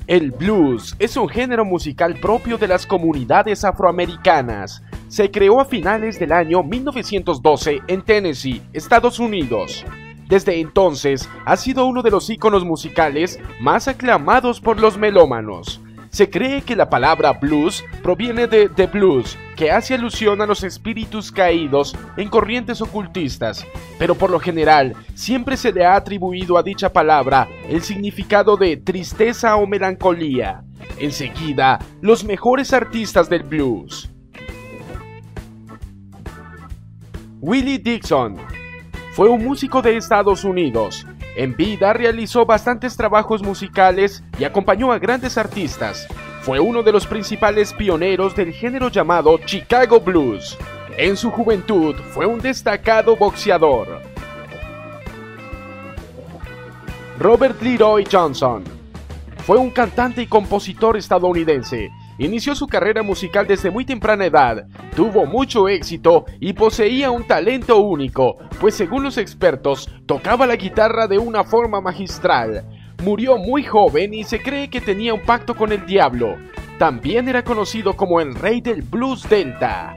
El blues es un género musical propio de las comunidades afroamericanas. Se creó a finales del año 1912 en Tennessee, Estados Unidos. Desde entonces ha sido uno de los íconos musicales más aclamados por los melómanos. Se cree que la palabra blues proviene de the blues, que hace alusión a los espíritus caídos en corrientes ocultistas, pero por lo general siempre se le ha atribuido a dicha palabra el significado de tristeza o melancolía. Enseguida, los mejores artistas del blues. Willie Dixon fue un músico de Estados Unidos. En vida realizó bastantes trabajos musicales y acompañó a grandes artistas. Fue uno de los principales pioneros del género llamado Chicago Blues. En su juventud fue un destacado boxeador. Robert Leroy Johnson fue un cantante y compositor estadounidense. Inició su carrera musical desde muy temprana edad, tuvo mucho éxito y poseía un talento único, pues según los expertos, tocaba la guitarra de una forma magistral. Murió muy joven y se cree que tenía un pacto con el diablo. También era conocido como el rey del blues delta.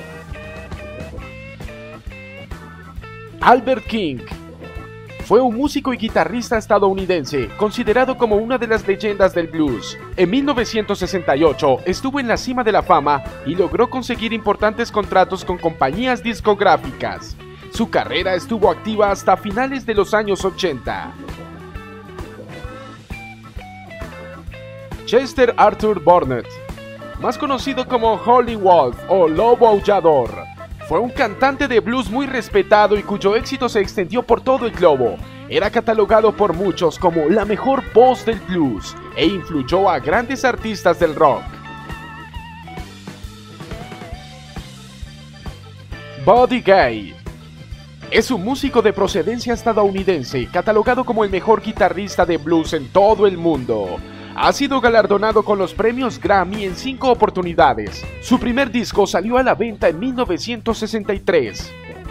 Albert King fue un músico y guitarrista estadounidense, considerado como una de las leyendas del blues. En 1968 estuvo en la cima de la fama y logró conseguir importantes contratos con compañías discográficas. Su carrera estuvo activa hasta finales de los años 80. Chester Arthur Burnett, más conocido como Howlin' Wolf o Lobo Aullador, fue un cantante de blues muy respetado y cuyo éxito se extendió por todo el globo. Era catalogado por muchos como la mejor voz del blues e influyó a grandes artistas del rock. Buddy Guy es un músico de procedencia estadounidense, catalogado como el mejor guitarrista de blues en todo el mundo. Ha sido galardonado con los premios Grammy en 5 oportunidades. Su primer disco salió a la venta en 1963.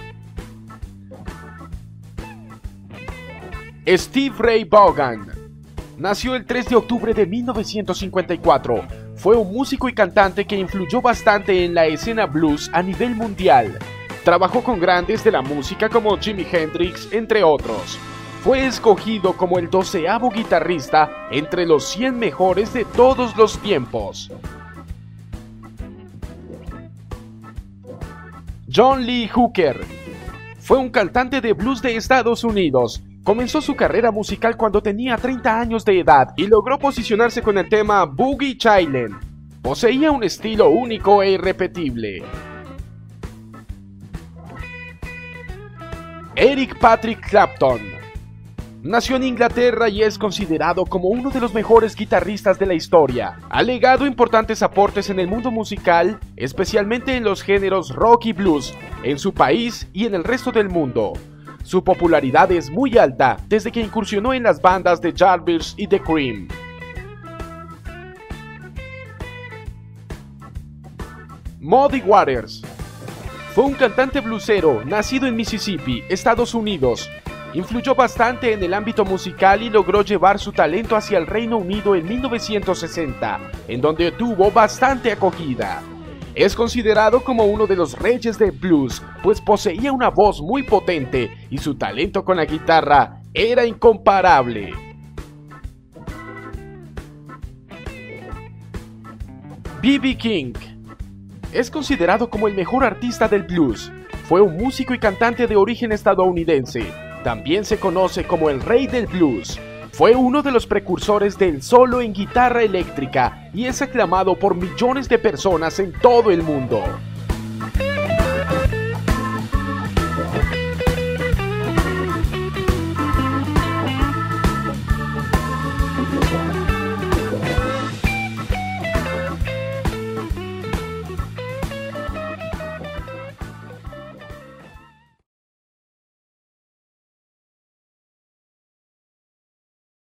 Steve Ray Vaughan nació el 3 de octubre de 1954. Fue un músico y cantante que influyó bastante en la escena blues a nivel mundial. Trabajó con grandes de la música como Jimi Hendrix, entre otros. Fue escogido como el 12º guitarrista entre los 100 mejores de todos los tiempos. John Lee Hooker fue un cantante de blues de Estados Unidos. Comenzó su carrera musical cuando tenía 30 años de edad y logró posicionarse con el tema Boogie Children. Poseía un estilo único e irrepetible. Eric Patrick Clapton nació en Inglaterra y es considerado como uno de los mejores guitarristas de la historia. Ha legado importantes aportes en el mundo musical, especialmente en los géneros rock y blues, en su país y en el resto del mundo. Su popularidad es muy alta desde que incursionó en las bandas de Jarvis y The Cream. Muddy Waters fue un cantante bluesero nacido en Mississippi, Estados Unidos. Influyó bastante en el ámbito musical y logró llevar su talento hacia el Reino Unido en 1960, en donde tuvo bastante acogida. Es considerado como uno de los reyes del blues, pues poseía una voz muy potente y su talento con la guitarra era incomparable. B.B. King es considerado como el mejor artista del blues. Fue un músico y cantante de origen estadounidense. También se conoce como el rey del blues. Fue uno de los precursores del solo en guitarra eléctrica y es aclamado por millones de personas en todo el mundo.